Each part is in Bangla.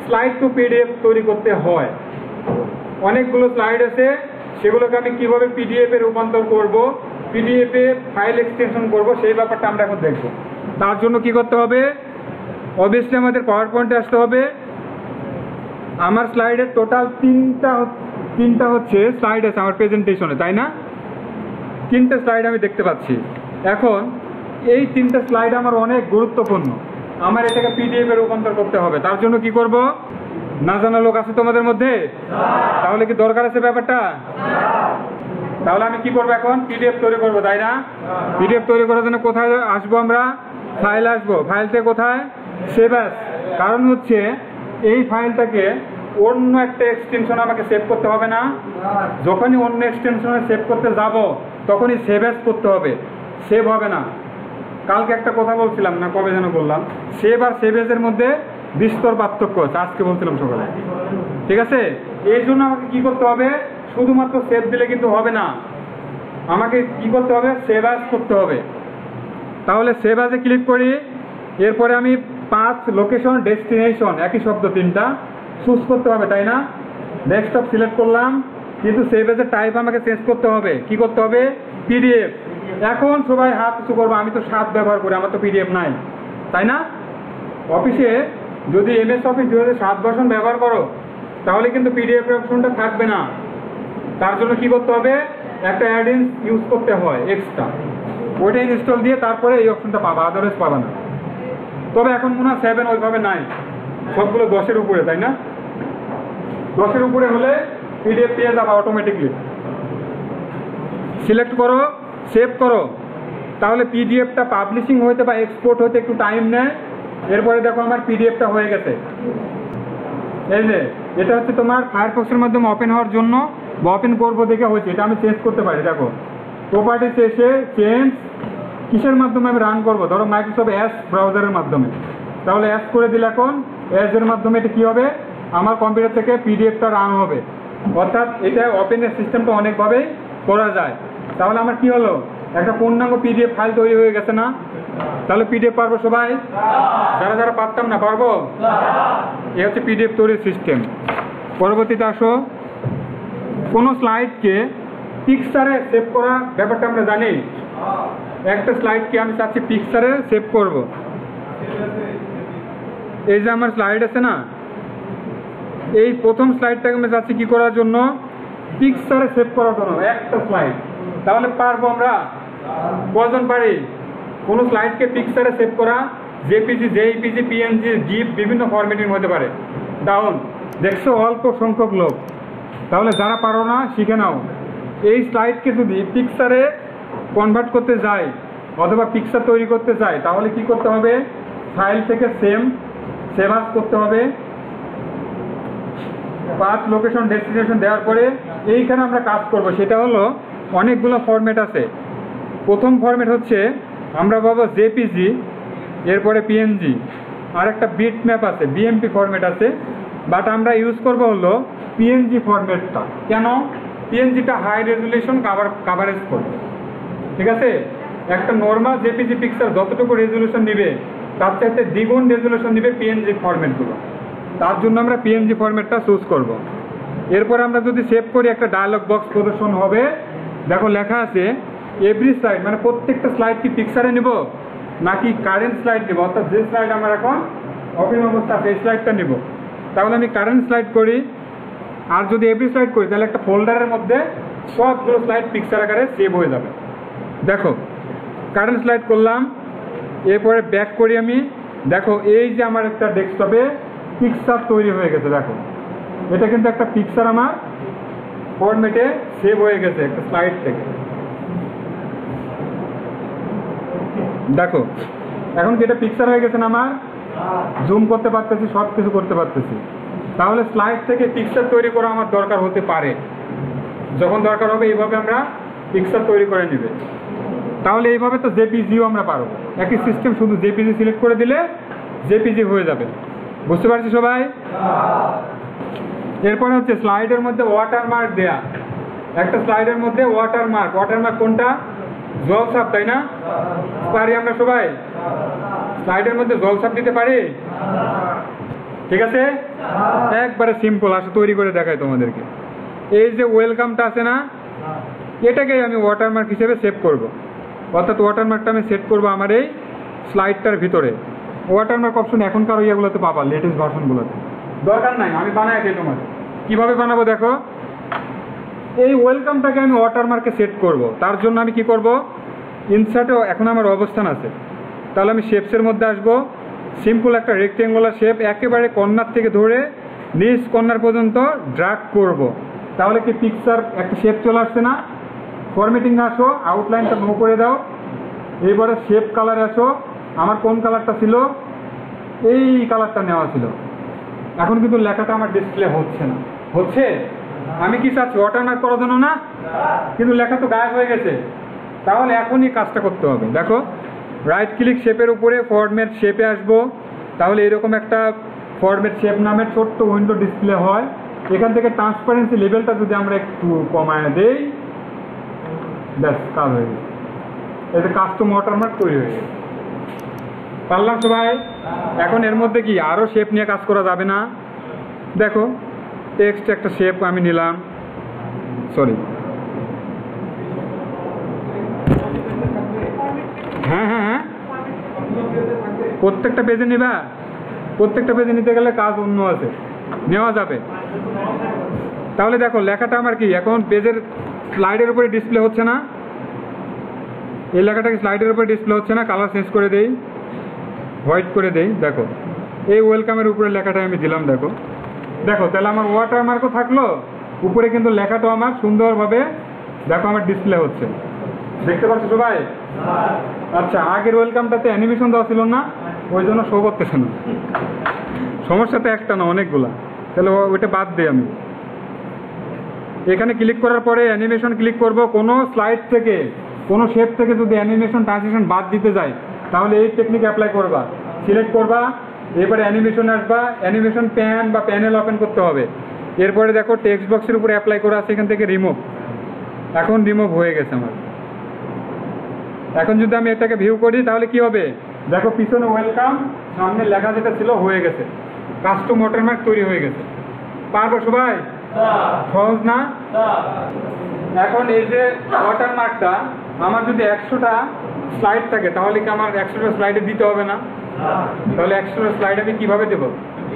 স্লাইড টু পিডিএফ তৈরি করতে হয়। অনেকগুলো স্লাইড আছে, সেগুলোকে আমি কিভাবে পিডিএফ এ রূপান্তর করব, পিডিএফ এ ফাইল এক্সটেনশন করব, সেই ব্যাপারটা আমরা এখন দেখব। তার জন্য কি করতে হবে, অবভিয়াসলি আমাদের পাওয়ার পয়েন্টে আসতে হবে। আমার স্লাইডের টোটাল তিনটা হচ্ছে স্লাইড আছে আমার প্রেজেন্টেশনে, তাই না? 3টে স্লাইড আমি দেখতে পাচ্ছি। এখন এই 3টে স্লাইড আমার অনেক গুরুত্বপূর্ণ, আমার এটাকে পিডিএফ এ রূপান্তর করতে হবে। তার জন্য কি করব, না জানা লোক আছে তোমাদের মধ্যে? তাহলে কি দরকার আছে ব্যাপারটা? তাহলে আমি কি করবো, এখন পিডিএফ তৈরি করবো, তাই না? পিডিএফ তৈরি করার জন্য কোথায় আসবো আমরা? ফাইল আসবো। ফাইল থেকে কোথায়? Save as. কারণ হচ্ছে এই ফাইলটাকে অন্য একটা এক্সটেনশন আমাকে সেভ করতে হবে না। যখনই অন্য এক্সটেনশনে সেভ করতে যাব তখনই সেভ অ্যাজ করতে হবে, সেভ হবে না। কালকে একটা কথা বলছিলাম না, কবে যেন বললাম, সেভ আর সেভ এর মধ্যে বিস্তর পার্থক্য আছে, আজকে বলছিলাম সকালে। ঠিক আছে, এই জন্য আমাকে কি করতে হবে, শুধুমাত্র সেভ দিলে কিন্তু হবে না, আমাকে কি করতে হবে, সেভ অ্যাজ করতে হবে। তাহলে সেভ অ্যাজে ক্লিক করি, এরপরে আমি পাথ, লোকেশন, ডেস্টিনেশন, একই শব্দ 3টা চুজ করতে হবে, তাই না? ডেস্কটপ সিলেক্ট করলাম, কিন্তু সেভ অ্যাজের টাইপ আমাকে চেঞ্জ করতে হবে। কি করতে হবে? পিডিএফ। এখন সবাই হাত উঁচু করবো, আমি তো 7 ব্যবহার করি, আমার তো পিডিএফ নাই, তাই না? অফিসে যদি এমএস অফিস 2007 ভার্সন ব্যবহার করো তাহলে কিন্তু পিডিএফ অপশনটা থাকবে না। তার জন্য কি করতে হবে, একটা অ্যাড-ইনস ইউজ করতে হয় এক্সট্রা, ওইটা ইনস্টল দিয়ে তারপরে এই অপশনটা পাবা, আদারওয়াইজ পাবা না। তবে এখন মনে হয় 7 ওইভাবে নাই, সবগুলো 10-এর উপরে, তাই না? 10-এর উপরে হলে পিডিএফ পেয়ে যাবা অটোমেটিকলি। সিলেক্ট করো, সেভ করো। তাহলে পিডিএফটা পাবলিশিং হইতে বা এক্সপোর্ট হতে একটু টাইম নেয়। এরপরে দেখো আমার পিডিএফটা হয়ে গেছে। এই যে এটা হচ্ছে তোমার ফায়ারফক্সের মাধ্যমে ওপেন হওয়ার জন্য বা ওপেন করবো দেখে হয়েছে, এটা আমি চেঞ্জ করতে পারি। দেখো প্রপার্টিতে এসে চেঞ্জ, কিসের মাধ্যমে আমি রান করবো, ধরো মাইক্রোসফট এজ ব্রাউজারের মাধ্যমে। তাহলে এজ করে দিলে এখন এজের মাধ্যমে এটা কি হবে, আমার কম্পিউটার থেকে পিডিএফটা রান হবে। অর্থাৎ এটা ওপেনের সিস্টেমটা অনেকভাবেই করা যায়। তাহলে আমার কি হলো, একটা পূর্ণাঙ্গ পিডিএফ ফাইল তৈরি হয়ে গেছে না? তাহলে পিডিএফ পারবো সবাই? যারা যারা পারতাম না, পারবো? এ হচ্ছে পিডিএফ তৈরির সিস্টেম। পরবর্তীতে আসো, কোনো স্লাইডকে পিকচারে সেভ করা ব্যাপারটা আমরা জানি। একটা স্লাইডকে আমি চাচ্ছি পিকচারে সেভ করব। এই যে আমার স্লাইড আছে না, এই প্রথম স্লাইডটাকে আমি চাচ্ছি কি করার জন্য, পিকচারে সেভ করার জন্য একটা স্লাইড। তাহলে পারবো আমরা? কজন পারি কোনো স্লাইডকে পিকচারে সেভ করা? জেপিজি, জেইপিজি, পিএনজি, জিপ, বিভিন্ন ফরম্যাটের মধ্যে পারে। ডাউন দেখছো অল্প সংখ্যক লোক। তাহলে যারা পারো না শিখে নাও। এই স্লাইডকে যদি পিকচারে কনভার্ট করতে যাই অথবা পিকচার তৈরি করতে চাই তাহলে কি করতে হবে, ফাইল থেকে সেভ অ্যাজ করতে হবে। পাথ, লোকেশন, ডেস্টিনেশন দেওয়ার পরে এইখানে আমরা কাজ করব। সেটা হলো অনেকগুলো ফরম্যাট আছে। প্রথম ফরম্যাট হচ্ছে আমরা পাবো জেপিজি, এরপরে পিএনজি, আর একটা বিট ম্যাপ আছে, বিএমপি ফরম্যাট আছে। বাট আমরা ইউজ করব হলো পিএনজি ফরম্যাটটা। কেন? পিএনজিটা হাই রেজুলেশন কাভারেজ করবে। ঠিক আছে, একটা নর্মাল জেপিজি পিকচার যতটুকু রেজুলেশন নিবে তার চাইতে দ্বিগুণ রেজুলেশন নিবে পিএনজি ফরম্যাটগুলো। তার জন্য আমরা পিএনজি ফরম্যাটটা চুজ করব। এরপর আমরা যদি সেভ করি একটা ডায়লগ বক্স প্রদর্শন হবে। দেখো লেখা আছে এভরি স্লাইড, মানে প্রত্যেকটা স্লাইড কি পিকচারে নিব নাকি কারেন্ট স্লাইড নিব, অর্থাৎ যে স্লাইড আমার এখন ওপেন অবস্থা আছে এই স্লাইডটা নিব। তাহলে আমি কারেন্ট স্লাইড করি, আর যদি এভরি স্লাইড করি তাহলে একটা ফোল্ডারের মধ্যে সবগুলো স্লাইড পিকচার আকারে সেভ হয়ে যাবে। দেখো কারেন্ট স্লাইড করলাম, এরপরে ব্যাক করি আমি। দেখো এই যে আমার একটা ডেস্কটপে পিকচার তৈরি হয়ে গেছে। দেখো এটা কিন্তু একটা পিকচার আমার ফরম্যাটে সেভ হয়ে গেছে একটা স্লাইড থেকে। দেখো এখন কি এটা পিকচার হয়ে গেছে না আমার? জুম করতে পারতেছি, সব কিছু করতে পারতেছি। তাহলে স্লাইড থেকে পিকচার তৈরি করা আমার দরকার হতে পারে। যখন দরকার হবে এইভাবে আমরা পিকচার তৈরি করে নেবে। তাহলে এইভাবে তো জেপিজিও আমরা পারবো। একই সিস্টেম, শুধু জেপিজি সিলেক্ট করে দিলে জেপিজি হয়ে যাবে। বুঝতে পারছি সবাই? এরপরে হচ্ছে স্লাইডের মধ্যে ওয়াটারমার্ক দেয়া। একটা স্লাইডের মধ্যে ওয়াটারমার্ক কোনটা? জলছাপ, তাই না? পারি আমরা সবাই? স্লাইডের মধ্যে জলছাপ দিতে পারি? ঠিক আছে, একবারে সিম্পল। আসলে তৈরি করে দেখাই তোমাদেরকে। এই যে ওয়েলকামটা আছে না, এটাকে আমি ওয়াটারমার্ক হিসেবে সেভ করব। অর্থাৎ ওয়াটারমার্কটা আমি সেট করব আমার এই স্লাইডটার ভিতরে। ওয়াটারমার্ক অপশন এখনকার ইয়েগুলোতে পাবা, লেটেস্ট ভার্সনগুলোতে। দরকার নাই, আমি বানাই দিই তোমাদের। কীভাবে বানাবো দেখো। এই ওয়েলকামটাকে আমি ওয়াটারমার্কে সেট করব। তার জন্য আমি কি করব, ইনসার্টে এখন আমার অবস্থান আছে, তাহলে আমি শেপসের মধ্যে আসবো। সিম্পল একটা রেক্টেঙ্গুলার শেপ একেবারে কর্নার থেকে ধরে নিচ কর্নার পর্যন্ত ড্র্যাগ করব। তাহলে কি পিকচার একটা শেপ চলে আসছে না। ফরম্যাটিং আসো, আউটলাইনটা নো করে দাও। এইবারে শেপ কালারে আসো। আমার কোন কালারটা ছিল, এই কালারটা নেওয়া ছিল। এখন কিন্তু লেখাটা আমার ডিসপ্লে হচ্ছে না। হচ্ছে, আমি কি চাচ্ছি ওয়াটারমার্ক করার জন্য না, কিন্তু লেখা তো গায়েব হয়ে গেছে। তাহলে এখনই কাজটা করতে হবে। দেখো, রাইট ক্লিক শেপের উপরে ফরম্যাট শেপে আসবো। তাহলে এরকম একটা ফরম্যাট শেপ নামের ছোট্ট উইন্ডো ডিসপ্লে হয়। এখান থেকে ট্রান্সপারেন্সি লেভেলটা যদি আমরা একটু কমায় দেই, ব্যাস কাজ হয়ে গেছে। এতে কাস্টম ওয়াটারমার্ক তৈরি হয়ে গেছে। পারলাম সবাই? এখন এর মধ্যে কি আরও শেপ নিয়ে কাজ করা যাবে না? দেখো, টেক্সট একটা শেপ আমি নিলাম, সরি, হ্যাঁ হ্যাঁ হ্যাঁ, প্রত্যেকটা পেজে নিবা। প্রত্যেকটা পেজে নিতে গেলে কাজ অন্য আছে, নেওয়া যাবে। তাহলে দেখো লেখাটা আমার কি এখন পেজের স্লাইডের উপরে ডিসপ্লে হচ্ছে না। এই লেখাটাকে স্লাইডের উপরে ডিসপ্লে হচ্ছে না। কালার চেঞ্জ করে দেই, হোয়াইট করে দেই। দেখো, এই ওয়েলকামের উপরে লেখাটা আমি দিলাম। দেখো দেখো, তাহলে আমার ওয়াটারমার্কও থাকলো, উপরে কিন্তু লেখাটাও আমার সুন্দরভাবে দেখো আমার ডিসপ্লে হচ্ছে। দেখতে পাচ্ছ সবাই? আচ্ছা, আগের ওয়েলকামটাতে অ্যানিমেশন দেওয়া ছিল না, ওই জন্য শো করতেছে না। সমস্যা তো একটা না, অনেকগুলা। তাহলে ওইটা বাদ দিই আমি। এখানে ক্লিক করার পরে অ্যানিমেশন ক্লিক করব। কোনো স্লাইড থেকে, কোনো শেপ থেকে যদি অ্যানিমেশন ট্রানজিশন বাদ দিতে যায়, তাহলে এই টেকনিক অ্যাপ্লাই করবা। সিলেক্ট করবা, এরপরে অ্যানিমেশন আসবা, অ্যানিমেশন প্যান বা প্যানেল ওপেন করতে হবে। এরপরে দেখো টেক্সট বক্সের উপরে অ্যাপ্লাই করা আছে, এখান থেকে রিমুভ। এখন রিমুভ হয়ে গেছে আমার। এখন যদি আমি এটাকে ভিউ করি তাহলে কি হবে, দেখো পিছনে ওয়েলকাম, সামনে লেখা যেটা ছিল হয়ে গেছে। কাস্টম ওয়াটারমার্ক তৈরি হয়ে গেছে। পারবো সবাই? সহজ না? এখন এই যে ওয়াটারমার্কটা আমার যদি 100টা স্লাইড থাকে, তাহলে কি আমার 100টা স্লাইডে দিতে হবে না? তাহলে 100টা স্লাইড আমি কিভাবে দেব?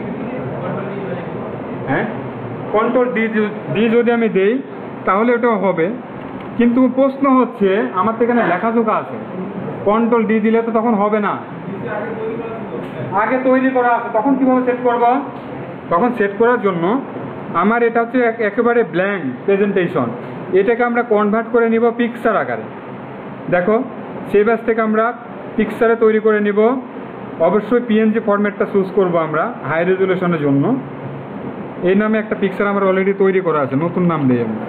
হ্যাঁ, কন্ট্রোল ডি যদি আমি দেই তাহলে ওটাও হবে। কিন্তু প্রশ্ন হচ্ছে, আমার তো এখানে লেখাজোখা আছে, কন্ট্রোল ডি দিলে তো তখন হবে না। আগে তৈরি করা আছে, তখন কিভাবে সেট করব? তখন সেট করার জন্য আমার এটা হচ্ছে একেবারে ব্ল্যাঙ্ক প্রেজেন্টেশন। এটাকে আমরা কনভার্ট করে নিব পিকচার আকারে। দেখো, সেই ব্যাস থেকে আমরা পিকচারে তৈরি করে নিব। অবশ্যই পিএনজি ফরম্যাটটা চুজ করব আমরা হাই রেজুলেশনের জন্য। এই নামে একটা পিকচার আমার অলরেডি তৈরি করা আছে, নতুন নাম দিই আমি।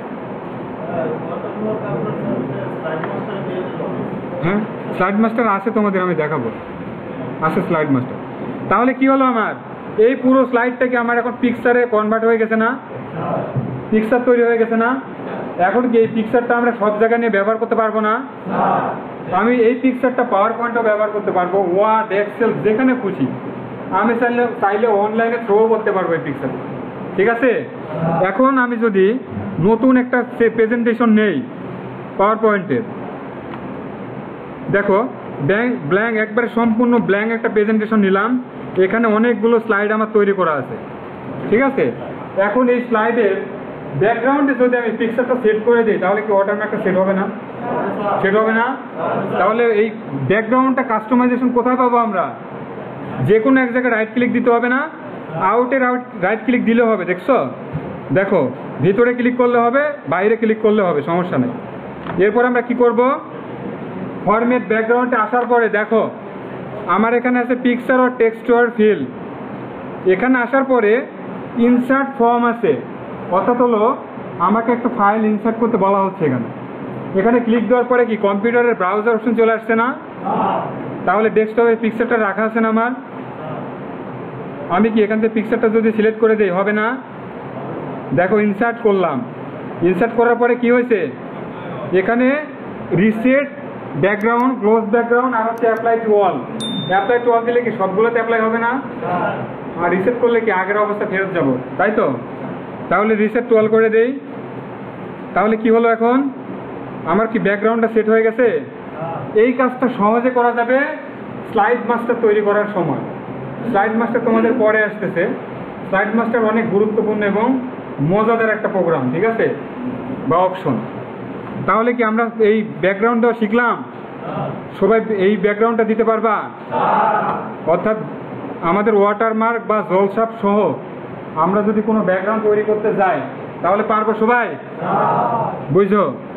হ্যাঁ, স্লাইড মাস্টার আছে তোমাদের, আমি দেখাবো। আছে স্লাইড মাস্টার। তাহলে কি হলো, আমার এই পুরো স্লাইডটাকে আমার এখন পিকচারে কনভার্ট হয়ে গেছে না? পিকচার তৈরি হয়ে গেছে না? এখন কি এই পিকচারটা আমরা সব জায়গায় নিয়ে ব্যবহার করতে পারবো না? আমি এই পিকচারটা পাওয়ার পয়েন্টও ব্যবহার করতে পারবো, ওয়ার্ড, এক্সেল, যেখানে খুশি। আমি চাইলে অনলাইনে থ্রো করতে পারবো এই পিকচার। ঠিক আছে? এখন আমি যদি নতুন একটা প্রেজেন্টেশন নেই পাওয়ার পয়েন্টের, দেখো ব্ল্যাঙ্ক, একবারে সম্পূর্ণ ব্ল্যাঙ্ক একটা প্রেজেন্টেশন নিলাম। এখানে অনেকগুলো স্লাইড আমার তৈরি করা আছে। ঠিক আছে? এখন এই স্লাইডের ব্যাকগ্রাউন্ডে যদি আমি পিকচারটা সেট করে দিই, তাহলে কি ওয়াটারমার্কটা সেট হবে না? সেট হবে না? তাহলে এই ব্যাকগ্রাউন্ডটা কাস্টমাইজেশন কোথায় পাবো আমরা? যে কোনো এক জায়গায় রাইট ক্লিক দিতে হবে না? আউট রাইট ক্লিক দিলে হবে। দেখছো? দেখো, ভিতরে ক্লিক করলে হবে, বাইরে ক্লিক করলে হবে, সমস্যা নেই। এরপর আমরা কি করব, ফরম্যাট ব্যাকগ্রাউন্ডে আসার পরে দেখো আমার এখানে আছে পিকচার আর টেক্সট আর ফিল। এখানে আসার পরে ইনসার্ট ফর্ম আছে, অর্থাৎ হলো আমাকে একটা ফাইল ইনসার্ট করতে বলা হচ্ছে। এখানে ক্লিক দেওয়ার পরে কি কম্পিউটারের ব্রাউজার অপশন চলে আসছে না? তাহলে ডেস্কটপে পিকচারটা রাখা আছে না আমার? আমি কি এখান থেকে পিকচারটা যদি সিলেক্ট করে দিই, হবে না? দেখো, ইনসার্ট করলাম। ইনসার্ট করার পরে কি হয়েছে, এখানে রিসেট ব্যাকগ্রাউন্ড, ক্লোজ ব্যাকগ্রাউন্ড আর হচ্ছে apply to all. Apply to all দিলে কি সবগুলোতে অ্যাপ্লাই হবে না? আর রিসেট করলে কি আগের অবস্থা ফেরত যাব, তাই তো? তাহলে রিসেট টু অল করে দেই। তাহলে কি হলো, এখন আমার কি ব্যাকগ্রাউন্ডটা সেট হয়ে গেছে? এই কাজটা সহজে করা যাবে স্লাইড মাস্টার তৈরি করার সময়। স্লাইড মাস্টার তোমাদের পরে আসতেছে। স্লাইড মাস্টার অনেক গুরুত্বপূর্ণ এবং মজাদার একটা প্রোগ্রাম, ঠিক আছে, বা অপশন। তাহলে কি আমরা এই ব্যাকগ্রাউন্ডটা শিখলাম? সবাই এই ব্যাকগ্রাউন্ডটা দিতে পারবা? অর্থাৎ আমাদের ওয়াটারমার্ক বা জলছাপ সহ আমরা যদি কোনো ব্যাকগ্রাউন্ড তৈরি করতে যাই তাহলে পারবো সবাই? বুঝছো?